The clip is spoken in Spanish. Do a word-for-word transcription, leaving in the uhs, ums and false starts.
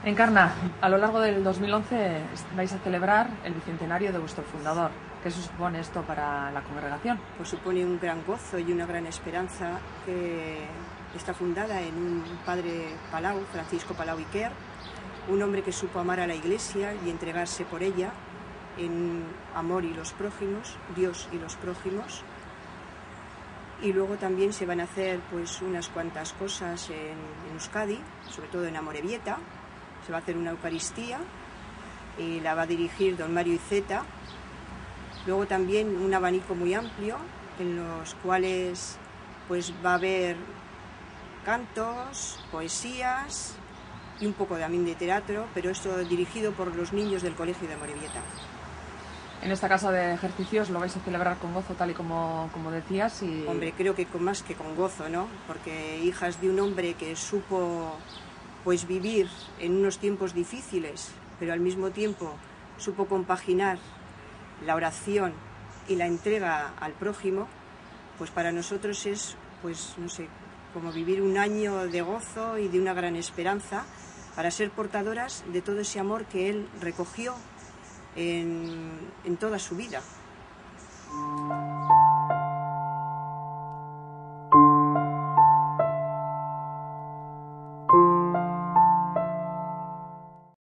Encarna, a lo largo del dos mil once vais a celebrar el bicentenario de vuestro fundador. ¿Qué supone esto para la congregación? Pues supone un gran gozo y una gran esperanza que está fundada en un padre Palau, Francisco Palau i Quer, un hombre que supo amar a la Iglesia y entregarse por ella en amor y los prójimos, Dios y los prójimos. Y luego también se van a hacer pues unas cuantas cosas en, en Euskadi, sobre todo en Amorebieta. Se va a hacer una Eucaristía y la va a dirigir don Mario Iceta. Luego también un abanico muy amplio en los cuales pues va a haber cantos, poesías y un poco también de teatro, pero esto dirigido por los niños del colegio de Amorebieta. En esta casa de ejercicios lo vais a celebrar con gozo, tal y como, como decías. Y... Hombre, creo que con más que con gozo, ¿no? Porque hijas de un hombre que supo pues vivir en unos tiempos difíciles, pero al mismo tiempo supo compaginar la oración y la entrega al prójimo, pues para nosotros es, pues no sé, como vivir un año de gozo y de una gran esperanza para ser portadoras de todo ese amor que él recogió en, en toda su vida.